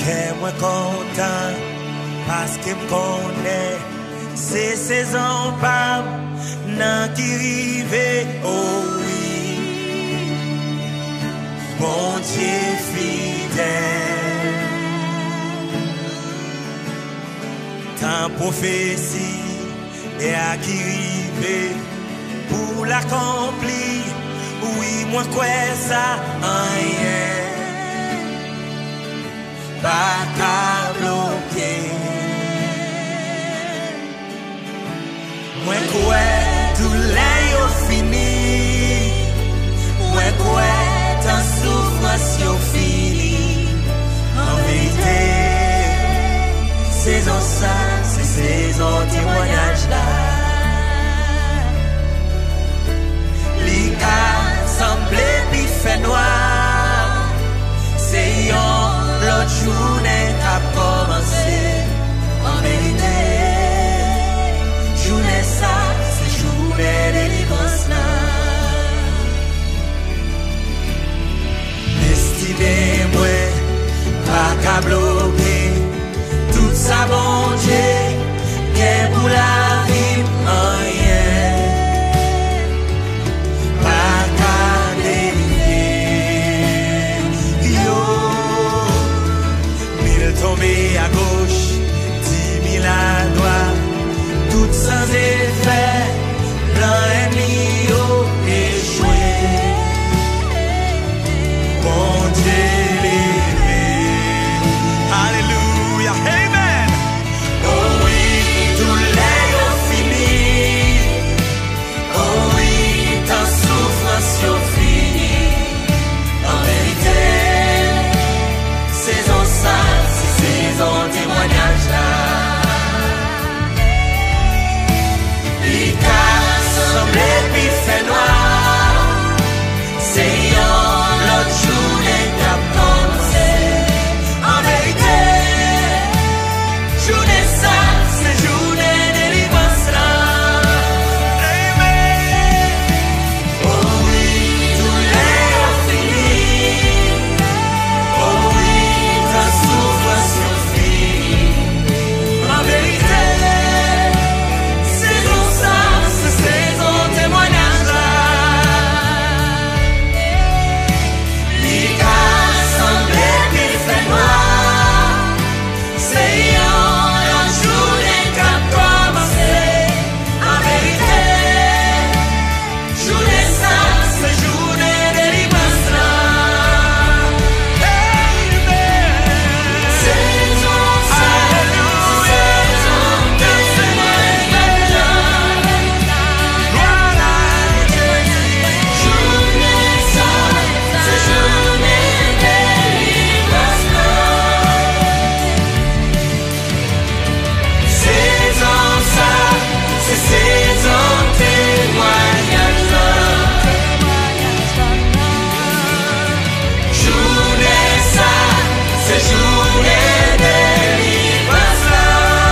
moi content parce que me connaît ces saisons pas nan qui rive. Oh oui, bon Dieu fidèle, ta prophétie est à qui rive pour l'accomplir. Oui, moi quoi ça rien pas qu'à bloquer. Moi quoi tout l'est fini. Moi quoi ta souffrance yo fini. En vérité, saison ça, c'est saison témoignage là. L'ika semble puis fait noir. C'est l'autre journée a commencé. En vérité, journée ça, c'est journée de délivrance là. Estimez-moi, pas qu'à bloquer tout ça, bon Dieu, qu'est pour la vie, rien. Pas qu'à délivrer, yo. 1000 tombés à gauche, 10 000 à droite, tout sans effet, l'ennemi yo échoué. Bon Dieu levé, alléluia, amen. Oh oui, tout l'est yo fini. Oh oui, ta souffrance yo fini. En vérité, saison ça, c'est saison témoignage là. L'ika semble puis fait noir. C'est l'autre journée qui a commencé. En vérité, journée ça, c'est journée de délivrance là. Amen. Oh oui, tout l'est fini. Oh oui, ta souffrance est finie. En vérité, saison ça, c'est saison témoignage là. L'ika semble puis fait noir. C'est l'autre journée qui a commencé. En vérité, journée ça, c'est journée de délivrance là. Saison ça, c'est saison témoignage là. Gloire à Dieu. Journée ça, c'est journée de délivrance là. Saison ça, c'est saison témoignage là. Journée ça, c'est journée de délivrance là.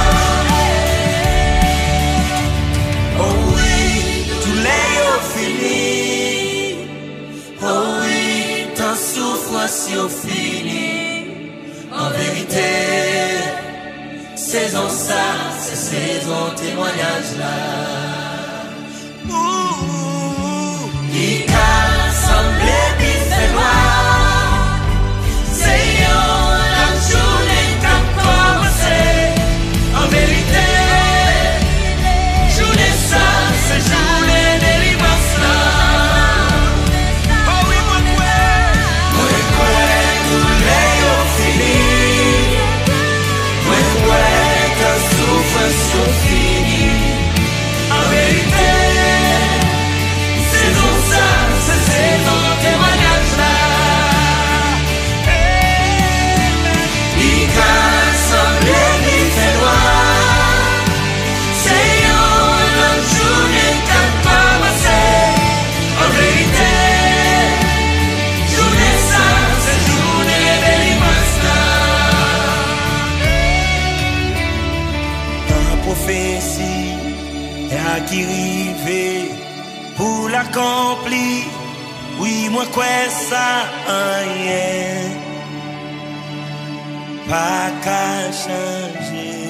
Oh oui, tout l'est fini. Oh oui, ta souffrance yo fini. En vérité, saison ça, c'est saison témoignage là. L'ika semble puis fait noir. C'est l'autre journée qui a commencé. En vérité, journée ça, c'est journée de délivrance là. Oh oui, moi quoi, tout l'est fini. Moi quoi, ta souffrance yo fini. En vérité, saison ça, c'est saison témoignage là. L'ika semble puis fait noir. C'est l'autre journée qui a commencé. En vérité, journée ça, c'est journée de délivrance là. Ta prophétie est à qui rive pour l'accomplir. Oui, moi quoi ça rien. pas qu'à changer.